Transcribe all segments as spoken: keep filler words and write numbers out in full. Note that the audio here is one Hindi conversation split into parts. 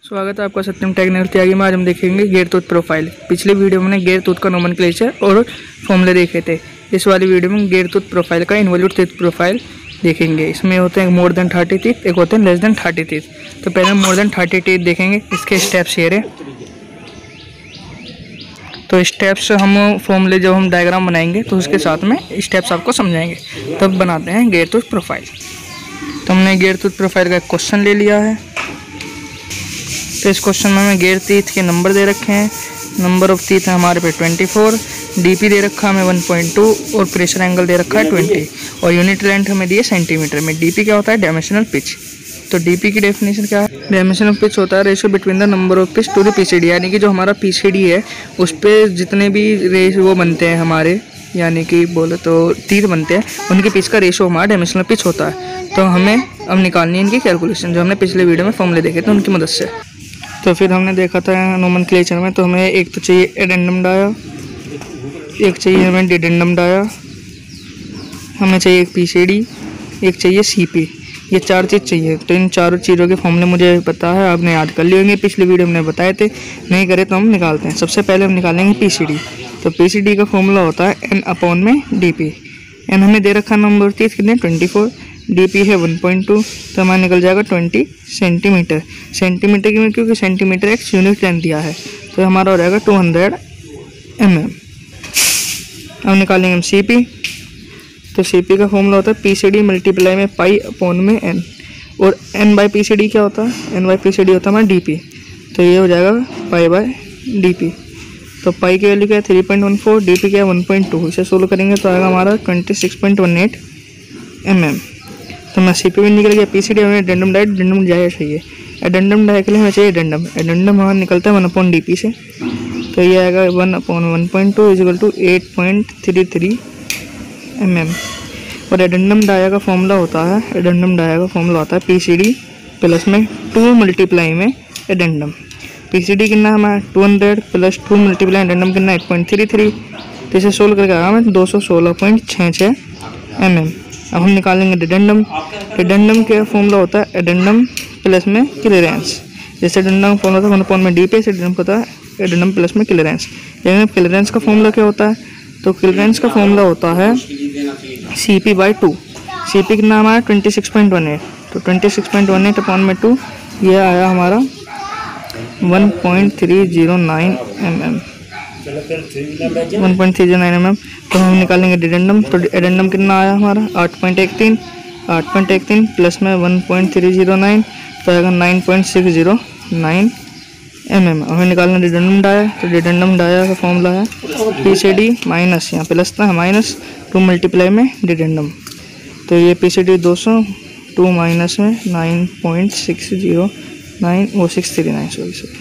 स्वागत है आपका सत्यम टेक्निकल त्यागी में। आज हम देखेंगे गेयर टूथ प्रोफाइल। पिछले वीडियो में हमने गेयर टूथ का नोमेनक्लेचर और फॉर्मूले देखे थे। इस वाली वीडियो में गेयर टूथ प्रोफाइल का इन्वॉल्यूट टूथ प्रोफाइल देखेंगे। इसमें होते हैं मोर देन थर्टी टीथ, एक होते हैं लेस देन थर्टी टीथ। तो पहले हम मोर देन थर्टी टीथ देखेंगे, इसके स्टेप्स ये रहे। तो स्टेप्स हम फॉर्मूले जब हम डायग्राम बनाएंगे तो उसके साथ में स्टेप्स आपको समझाएंगे, तब बनाते हैं गेयर टूथ प्रोफाइल। तो हमने गेयर टूथ प्रोफाइल का एक क्वेश्चन ले लिया है। तो इस क्वेश्चन में हमें गेयर टीथ के नंबर दे रखे हैं। नंबर ऑफ टीथ है हमारे पे चौबीस, डीपी दे रखा है हमें वन पॉइंट टू और प्रेशर एंगल दे रखा है बीस और यूनिट लेंथ हमें दी है सेंटीमीटर में। डीपी क्या होता है? Dimensional pitch. तो डीपी की डेफिनेशन क्या है? डायमेंशनल पिच होता है ratio between the number of pitch to the PCD, यानी कि जो हमारा पीसीडी है उस पर जितने भी रेशियो वो बनते हैं हमारे, यानी कि बोले तो तीर बनते हैं, उनके पिच का रेशियो हमारा डायमेंशनल पिच होता है। तो हमें अब निकालनी है इनकी कैलकुलेशन, जो हमने पिछले वीडियो में फॉर्मूले देखे थे उनकी मदद से। तो फिर हमने देखा था नोमेनक्लेचर में, तो हमें एक तो चाहिए एडेंडम डाया, एक चाहिए हमें डिडेंडम डाया, हमें चाहिए एक पीसीडी, एक चाहिए सीपी। ये चार चीज़ चाहिए। तो इन चारों चीज़ों के फॉर्मूले मुझे पता है, आपने याद कर लिए होंगे, पिछले वीडियो में बताए थे। नहीं करे तो हम निकालते हैं। सबसे पहले हम निकालेंगे पीसीडी। तो पीसीडी का फॉर्मूला होता है एन अपॉन में डीपी। एन हमें दे रखा नंबर तीस कितने चौबीस, डीपी है वन पॉइंट टू, तो हमारा निकल जाएगा बीस सेंटीमीटर। सेंटीमीटर की क्योंकि सेंटीमीटर एक यूनिट लेंथ दिया है, तो हमारा हो जाएगा टू हंड्रेड एम एम। अब निकालेंगे हम सीपी। तो सीपी का फॉर्मूला होता है पीसीडी मल्टीप्लाई में पाई अपॉन में एन, और एन बाई पीसीडी क्या होता है? एन बाई पीसीडी होता है हमारा डीपी। तो ये हो जाएगा पाई बाय डीपी। तो पाई की वैल्यू क्या है? Three point one four, DP क्या है? One point two. इसे सोल्व करेंगे तो आएगा हमारा twenty six point one eight M M. तो मैं सीपी में निकल गया। पीसीडी हमें एडेंडम डाई, एडेंडम डाई चाहिए। एडेंडम डाई के लिए हमें चाहिए एडेंडम। एडेंडम हमारा निकलता है वन अपॉन डीपी से, तो ये आएगा one upon one point two is equal to eight point three three M M. और एडेंडम डाया का फॉर्मूला होता है, एडेंडम डाया का फॉर्मूला होता है पीसीडी प्लस में टू मल्टीप्लाई में एडेंडम। पीसीडी कितना है हमारा? Two hundred plus two multiply addendum कितना? Eight point three three. तो इसे सोल्व करके आया हमें दो सौ सोलह पॉइंट छः छः एम एम। अब हम निकालेंगे डिडेंडम। डिडेंडम का फॉर्मूला होता है एडेंडम प्लस में क्लियरेंस। जैसे एडेंडम का फॉर्मूला था वन अपॉन में डी पे, से एडेंडम होता है एडेंडम प्लस में क्लियरेंस। लेकिन क्लियरेंस का फॉर्मूला क्या होता है? तो क्लियरेंस का फॉर्मूला होता है C P by two. C P कितना हमारा? Twenty six point one eight. तो twenty six point one eight upon में टू, ये आया हमारा one point three zero nine M M, one point three zero nine M M. तो हम निकालेंगे डिडेंडम। तो एडेंडम कितना आया हमारा? आठ पॉइंट एक तीन, आठ पॉइंट एक तीन प्लस में one point three zero nine, तो आएगा nine point six zero nine M M. हमें निकालना डिडेंडम डाया। तो डिडेंडम डाया का फॉर्मूला है पी सी डी माइनस, यहाँ प्लस था माइनस टू मल्टीप्लाई में डिडेंडम। तो ये पी सी डी दो सौ, टू माइनस में nine point six zero nine, वो six three nine sorry sorry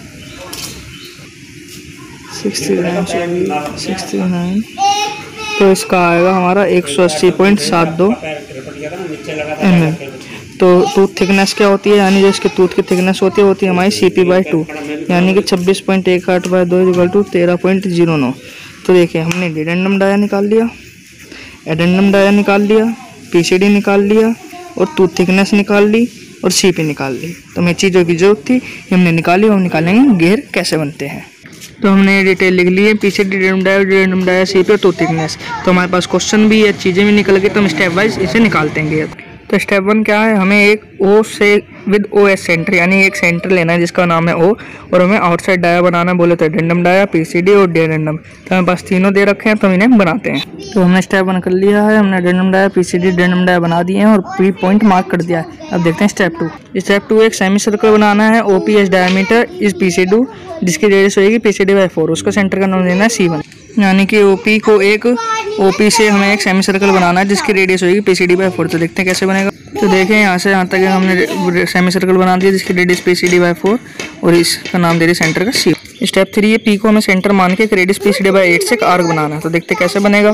six three nine sorry six three nine. तो इसका आएगा हमारा एक सौ अस्सी पॉइंट सात दो एम एम। तो टूथ थिकनेस क्या होती है, यानी जो इसके टूथ की थिकनेस होती है होती है हमारी सी पी बाई टू, यानी कि छब्बीस पॉइंट एक आठ बाई दो इक्वल टू तेरह पॉइंट जीरो नौ। तो देखिए हमने डिडेंडम डाया निकाल लिया, एडेंडम डाया निकाल लिया, पीसीडी निकाल लिया, और टूथ थिकनेस निकाल ली, और सीपी निकाल ली। तो हमें चीज़ों की जरूरत थी, हमने निकाली। हम निकालेंगे गेयर कैसे बनते हैं। तो हमने डिटेल लिख ली है, पीछे dedendum dia, dedendum dia, CP और टूथ थिकनेस। तो हमारे पास क्वेश्चन भी है, चीज़ें भी निकल गई, तो हम स्टेप वाइज इसे निकालते हैं गेयर। तो स्टेप वन क्या है? हमें एक ओ से विद ओ एस सेंटर, यानी एक सेंटर लेना है जिसका नाम है ओ, और हमें आउटसाइड डाया बनाना बोले तो एडेंडम डाया, पीसीडी और डिडेंडम। तो हमारे पास तीनों दे रखे हैं, तो हम इन्हें बनाते हैं। तो हमने स्टेप वन कर लिया है, हमने addendum dia, PCD, dedendum dia बना दिए हैं और पी पॉइंट मार्क कर दिया है। अब देखते हैं स्टेप टू। स्टेप टू एक सेमी सर्कल बनाना है, O P S diameter is PCD, जिसकी रेडियस होगी पीसीडी बाई फोर। उसका सेंटर का नाम देना है सी वन, यानी कि ओपी को एक ओपी से हमें एक सेमी सर्कल बनाना है जिसकी रेडियस होगी पीसीडी बाई फोर। तो देखते हैं कैसे बनेगा। तो देखें यहाँ से यहाँ तक हमने सेमी सर्कल बना दिया जिसकी रेडियस पीसीडी बाई फोर, और इसका नाम दे रही सेंटर का सी। स्टेप थ्री है पी को हमें सेंटर मान के एक रेडियस पीसीडी बाई एट से एक आर्क बनाना है। तो देखते हैं कैसे बनेगा।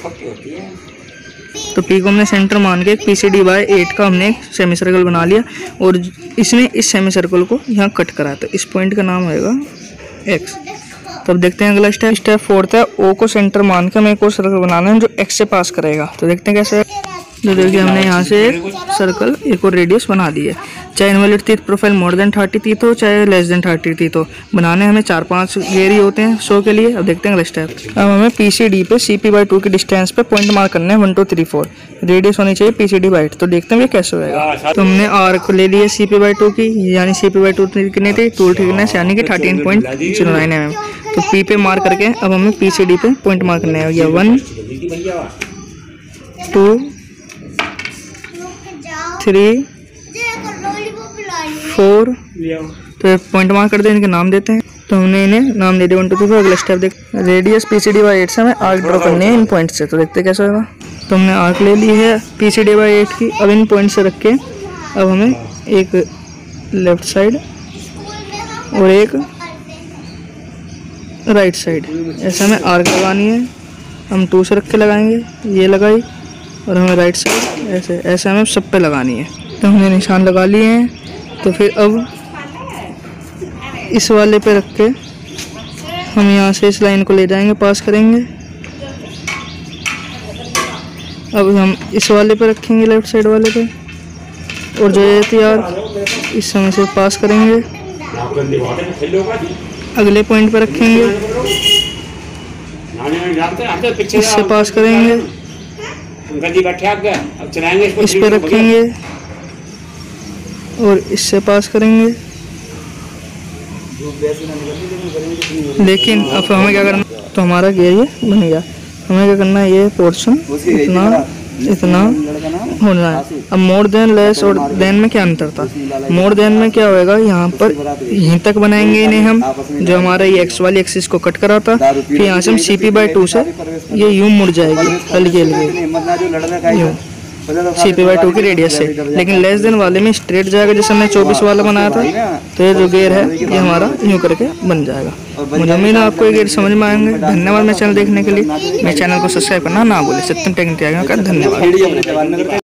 तो पी को हमने सेंटर मान के एक पीसीडी बाई एट का हमने एक सेमी सर्कल बना लिया, और इसमें इस सेमी सर्कल को यहाँ कट करा। तो इस पॉइंट का नाम होगा एक्स। तब देखते हैं अगला स्टेप। स्टेप फोर्थ है ओ को सेंटर मान के हमें एक और सर्कल बनाना है जो एक्स से पास करेगा। तो देखते हैं कैसे। तो देखिए हमने यहाँ से एक सर्कल एक और रेडियस बना दी है। चाहे involute teeth profile more than thirty teeth हो चाहे लेस देन थर्टी टीथ हो, बनाने हमें चार पांच गेयर ही होते हैं शो के लिए। अब देखते हैं अगला स्टेप। अब हमें पी सी डी पे सी पी बाई टू की डिस्टेंस पे पॉइंट मार्क करने हैं one two three four, radius होनी चाहिए P C D by eight. तो देखते हैं ये कैसे होगा। तो हमने आर को ले लिया सी पी बाई टू की, यानी सी पी बाई टू कितनी थी, टूल थिकनेस यानी कि thirteen point zero nine M M. तो पी पे मार्क करके अब हमें पी सी डी पे पॉइंट मार्क करने हैं, वन टू थ्री फोर। तो पॉइंट मार्क कर दे, इनके नाम देते हैं। तो हमने इन्हें नाम दे दिया वन टू थ्री फोर। अगला स्टेप देख, radius P C D by eight से हमें आर्क ड्रॉ करनी है इन पॉइंट से। तो देखते कैसे होगा। तो हमने आर्क ले ली है P C D by eight की। अब इन पॉइंट से रख के अब हमें एक लेफ्ट साइड और एक राइट साइड ऐसे हमें आर्क लगानी है। हम टू से रख के लगाएंगे, ये लगाई, और हमें राइट साइड ऐसे ऐसे हमें सब पे लगानी है। तो हमने निशान लगा लिए हैं। तो फिर अब इस वाले पे रख के हम यहाँ से इस लाइन को ले जाएंगे, पास करेंगे। अब हम इस वाले पे रखेंगे, लेफ्ट साइड वाले पे, और जो ये थी यार इस समय से पास करेंगे, अगले पॉइंट पे रखेंगे, इससे पास करेंगे, इस पे रखेंगे और इससे पास करेंगे। लेकिन अब हमें क्या करना, तो हमारा गेयर ये बन गया। हमें क्या करना है, ये पोर्शन इतना इतना होना है। अब मोर देन लेस और देन में क्या अंतर था, मोर देन में क्या होएगा, यहाँ पर यहीं तक बनाएंगे इन्हें हम, जो हमारा ये एक्स वाली एक्सिस को कट करा था। फिर यहाँ से हम सी पी बाई टू से ये यूं मुड़ जाएगी हल्की हल्की यूं सी पी बाई टू की रेडियस से। लेकिन लेस देन वाले में स्ट्रेट जाएगा, जैसे हमने चौबीस वाला बनाया था। तो ये जो गेयर है ये हमारा यूं करके बन जाएगा। मुझे उम्मीद है आपको ये गेयर समझ में आएंगे। धन्यवाद मेरे चैनल देखने के लिए। मेरे चैनल को सब्सक्राइब करना ना भूलें। सत्यम टेक्निक त्यागी का धन्यवाद।